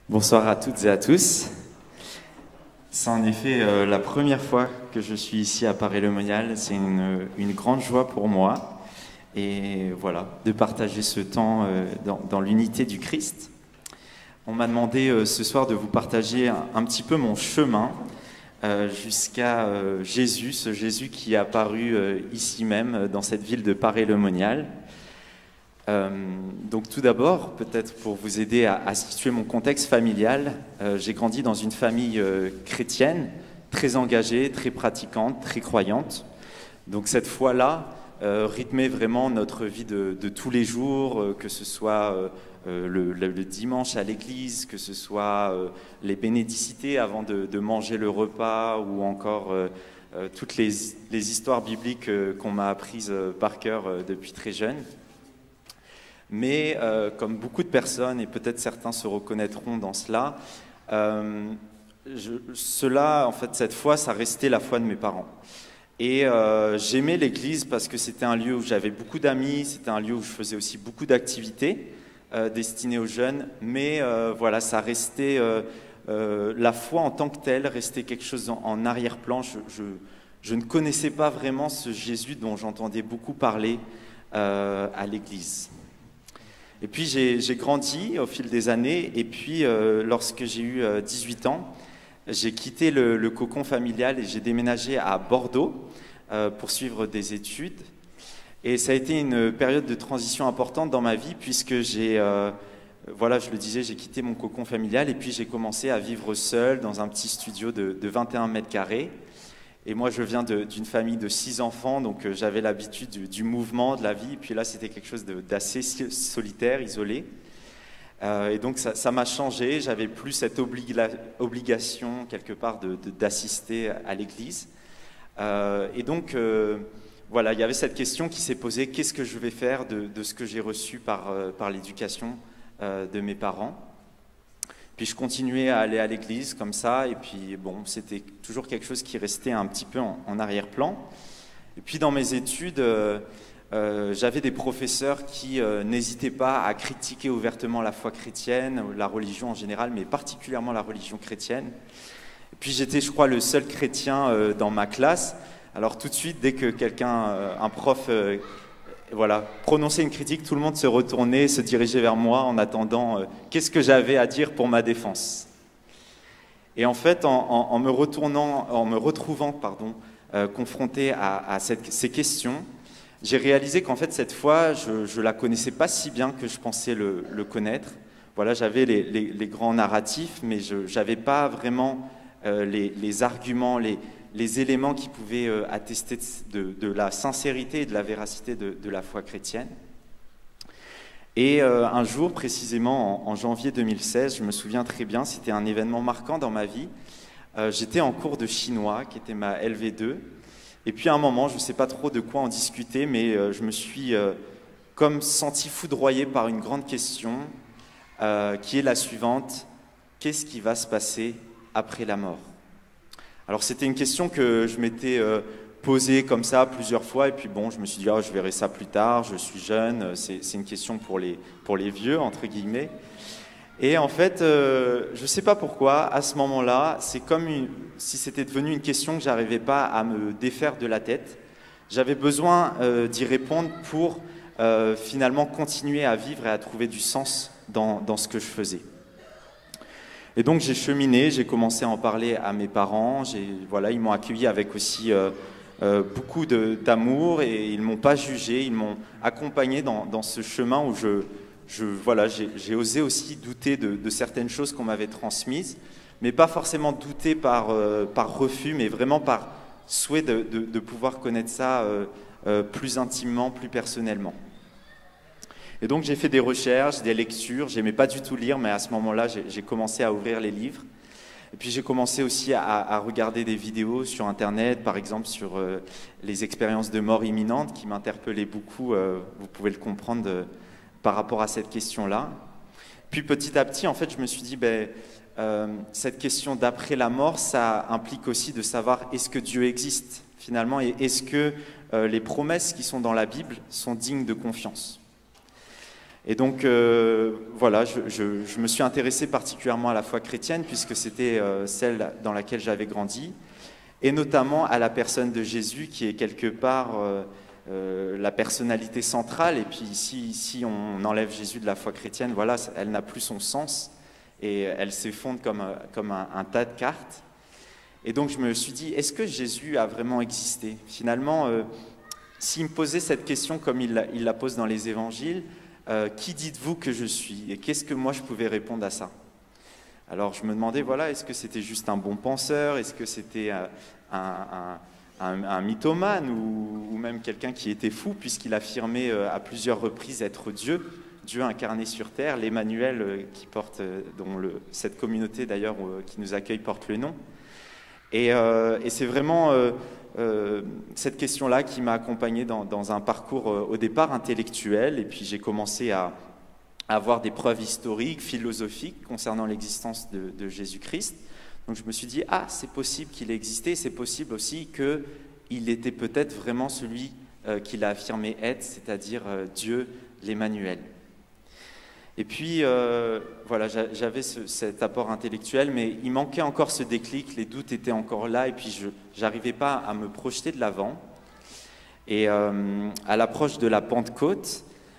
Bonsoir à toutes et à tous. C'est en effet la première fois que je suis ici à Paray-le-Monial. C'est une grande joie pour moi. Et voilà, de partager ce temps dans l'unité du Christ. On m'a demandé ce soir de vous partager un petit peu mon chemin jusqu'à Jésus, ce Jésus qui est apparu ici même, dans cette ville de Paray-le-Monial. Donc tout d'abord, peut-être pour vous aider à situer mon contexte familial, j'ai grandi dans une famille chrétienne, très engagée, très pratiquante, très croyante. Donc cette foi-là rythmait vraiment notre vie de tous les jours, que ce soit le dimanche à l'église, que ce soit les bénédicités avant de manger le repas, ou encore toutes les histoires bibliques qu'on m'a apprises par cœur depuis très jeune. Mais comme beaucoup de personnes, et peut-être certains se reconnaîtront dans cela, en fait, cette foi, ça restait la foi de mes parents. Et j'aimais l'église parce que c'était un lieu où j'avais beaucoup d'amis, c'était un lieu où je faisais aussi beaucoup d'activités destinées aux jeunes, mais voilà, ça restait, la foi en tant que telle restait quelque chose en arrière-plan. Je ne connaissais pas vraiment ce Jésus dont j'entendais beaucoup parler à l'église. Et puis j'ai grandi au fil des années, et puis lorsque j'ai eu 18 ans, j'ai quitté le cocon familial et j'ai déménagé à Bordeaux pour suivre des études. Et ça a été une période de transition importante dans ma vie, puisque voilà, je le disais, j'ai quitté mon cocon familial et puis j'ai commencé à vivre seul dans un petit studio de 21 mètres carrés. Et moi, je viens d'une famille de 6 enfants, donc j'avais l'habitude du mouvement, de la vie. Et puis là, c'était quelque chose d'assez solitaire, isolé. Et donc, ça m'a changé. J'avais plus cette obligation, quelque part, d'assister à l'église. Et donc, voilà, il y avait cette question qui s'est posée, qu'est-ce que je vais faire de ce que j'ai reçu par l'éducation de mes parents ? Puis je continuais à aller à l'église comme ça, et puis bon, c'était toujours quelque chose qui restait un petit peu en arrière-plan. Et puis dans mes études, j'avais des professeurs qui n'hésitaient pas à critiquer ouvertement la foi chrétienne, la religion en général, mais particulièrement la religion chrétienne. Et puis j'étais, je crois, le seul chrétien dans ma classe. Alors tout de suite, dès que un prof... voilà, prononcer une critique, tout le monde se retournait, se dirigeait vers moi en attendant qu'est-ce que j'avais à dire pour ma défense. Et en fait, en me retrouvant confronté à ces questions, j'ai réalisé qu'en fait cette fois, je la connaissais pas si bien que je pensais le connaître. Voilà, j'avais les grands narratifs, mais je n'avais pas vraiment les arguments, les éléments qui pouvaient attester de la sincérité et de la véracité de la foi chrétienne. Et un jour, précisément en janvier 2016, je me souviens très bien, c'était un événement marquant dans ma vie. J'étais en cours de chinois, qui était ma LV2, et puis à un moment, je ne sais pas trop de quoi en discuter, mais je me suis comme senti foudroyé par une grande question, qui est la suivante: qu'est-ce qui va se passer après la mort ? Alors c'était une question que je m'étais posée comme ça plusieurs fois, et puis bon, je me suis dit, oh, je verrai ça plus tard, je suis jeune, c'est une question pour les vieux, entre guillemets. Et en fait, je ne sais pas pourquoi, à ce moment-là, c'est comme si c'était devenu une question que je n'arrivais pas à me défaire de la tête. J'avais besoin d'y répondre pour finalement continuer à vivre et à trouver du sens dans ce que je faisais. Et donc j'ai cheminé, j'ai commencé à en parler à mes parents, voilà, ils m'ont accueilli avec aussi beaucoup d'amour, et ils ne m'ont pas jugé, ils m'ont accompagné dans ce chemin où voilà, j'ai osé aussi douter de certaines choses qu'on m'avait transmises, mais pas forcément douter par refus, mais vraiment par souhait de pouvoir connaître ça plus intimement, plus personnellement. Et donc j'ai fait des recherches, des lectures, j'aimais pas du tout lire, mais à ce moment-là, j'ai commencé à ouvrir les livres. Et puis j'ai commencé aussi à regarder des vidéos sur Internet, par exemple sur les expériences de mort imminente, qui m'interpellaient beaucoup, vous pouvez le comprendre, par rapport à cette question-là. Puis petit à petit, en fait, je me suis dit, cette question d'après la mort, ça implique aussi de savoir est-ce que Dieu existe, finalement, et est-ce que les promesses qui sont dans la Bible sont dignes de confiance. Et donc, voilà, je me suis intéressé particulièrement à la foi chrétienne, puisque c'était celle dans laquelle j'avais grandi, et notamment à la personne de Jésus, qui est quelque part la personnalité centrale. Et puis, si on enlève Jésus de la foi chrétienne, voilà, elle n'a plus son sens, et elle s'effondre comme un tas de cartes. Et donc, je me suis dit, est-ce que Jésus a vraiment existé? Finalement, s'il me posait cette question comme il la pose dans les évangiles, qui dites-vous que je suis? Et qu'est-ce que moi je pouvais répondre à ça? Alors je me demandais, voilà, est-ce que c'était juste un bon penseur? Est-ce que c'était un mythomane ou même quelqu'un qui était fou, puisqu'il affirmait à plusieurs reprises être Dieu, Dieu incarné sur terre, l'Emmanuel qui porte, dont cette communauté d'ailleurs qui nous accueille porte le nom. Et c'est vraiment cette question-là qui m'a accompagné dans un parcours au départ intellectuel, et puis j'ai commencé à avoir des preuves historiques, philosophiques concernant l'existence de Jésus-Christ. Donc je me suis dit, ah, c'est possible qu'il ait existé, c'est possible aussi qu'il était peut-être vraiment celui qu'il a affirmé être, c'est-à-dire Dieu, l'Emmanuel. Et puis, voilà, j'avais cet apport intellectuel, mais il manquait encore ce déclic, les doutes étaient encore là, et puis je n'arrivais pas à me projeter de l'avant. Et à l'approche de la Pentecôte,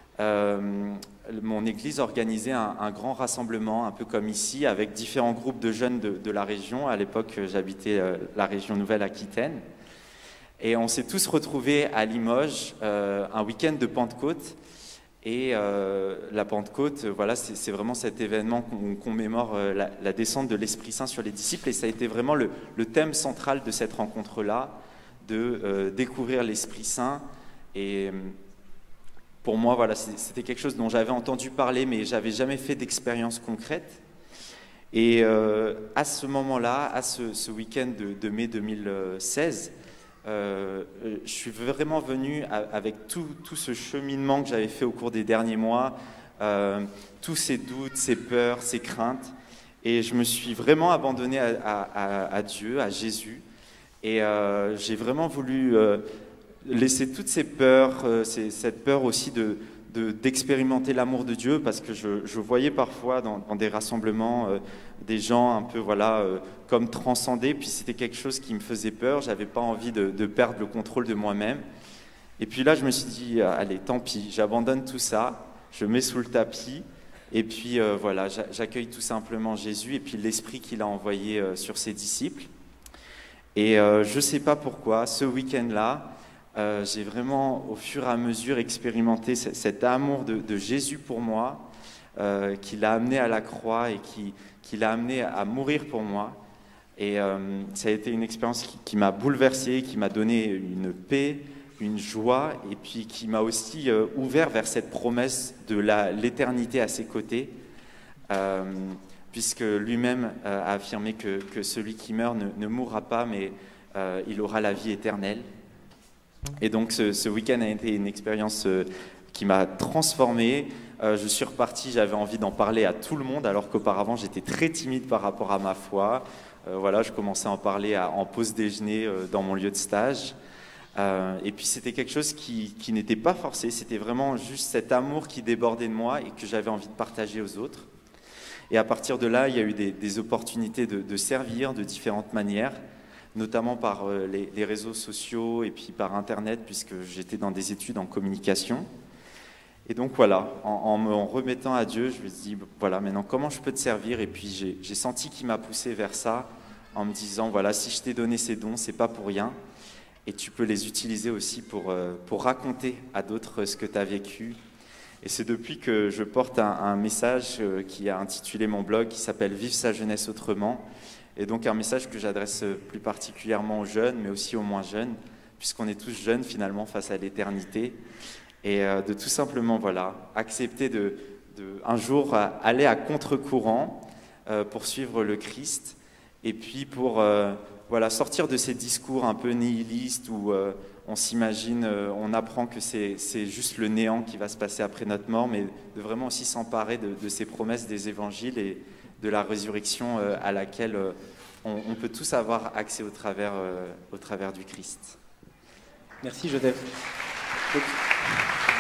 mon église organisait un grand rassemblement, un peu comme ici, avec différents groupes de jeunes de la région. À l'époque, j'habitais la région Nouvelle-Aquitaine. Et on s'est tous retrouvés à Limoges, un week-end de Pentecôte. Et la Pentecôte, voilà, c'est vraiment cet événement qu'on commémore la descente de l'Esprit Saint sur les disciples. Et ça a été vraiment le thème central de cette rencontre-là, de découvrir l'Esprit Saint. Et pour moi, voilà, c'était quelque chose dont j'avais entendu parler, mais je n'avais jamais fait d'expérience concrète. Et à ce moment-là, à ce week-end de mai 2016, je suis vraiment venu avec tout ce cheminement que j'avais fait au cours des derniers mois, tous ces doutes, ces peurs, ces craintes, et je me suis vraiment abandonné à Dieu, à Jésus, et j'ai vraiment voulu laisser toutes ces peurs, cette peur aussi d'expérimenter l'amour de Dieu, parce que je voyais parfois dans des rassemblements des gens un peu comme transcendés, puis c'était quelque chose qui me faisait peur, j'avais pas envie de perdre le contrôle de moi-même. Et puis là, je me suis dit, allez, tant pis, j'abandonne tout ça, je mets sous le tapis, et puis voilà, j'accueille tout simplement Jésus, et puis l'Esprit qu'il a envoyé sur ses disciples. Et je sais pas pourquoi, ce week-end-là, j'ai vraiment, au fur et à mesure, expérimenté cet amour de Jésus pour moi, qui l'a amené à la croix et qui l'a amené à mourir pour moi. Et ça a été une expérience qui m'a bouleversé, qui m'a donné une paix, une joie, et puis qui m'a aussi ouvert vers cette promesse de l'éternité à ses côtés, puisque lui-même a affirmé que celui qui meurt ne mourra pas, mais il aura la vie éternelle. Et donc ce week-end a été une expérience qui m'a transformé. Je suis reparti, j'avais envie d'en parler à tout le monde, alors qu'auparavant j'étais très timide par rapport à ma foi. Voilà, je commençais à en parler en pause déjeuner dans mon lieu de stage. Et puis c'était quelque chose qui n'était pas forcé, c'était vraiment juste cet amour qui débordait de moi et que j'avais envie de partager aux autres. Et à partir de là, il y a eu des opportunités de servir de différentes manières, notamment par les réseaux sociaux et puis par Internet, puisque j'étais dans des études en communication. Et donc voilà, en me remettant à Dieu, je me suis dit, voilà, maintenant comment je peux te servir? Et puis j'ai senti qu'il m'a poussé vers ça, en me disant, voilà, si je t'ai donné ces dons, c'est pas pour rien, et tu peux les utiliser aussi pour raconter à d'autres ce que tu as vécu. Et c'est depuis que je porte un message qui a intitulé mon blog, qui s'appelle « Vivre sa jeunesse autrement ». Et donc un message que j'adresse plus particulièrement aux jeunes, mais aussi aux moins jeunes, puisqu'on est tous jeunes finalement face à l'éternité. Et de tout simplement, voilà, accepter un jour aller à contre-courant pour suivre le Christ, et puis pour voilà, sortir de ces discours un peu nihilistes où on s'imagine, on apprend que c'est juste le néant qui va se passer après notre mort, mais de vraiment aussi s'emparer de ces promesses des évangiles et de la résurrection à laquelle on peut tous avoir accès au travers du Christ. Merci Joseph.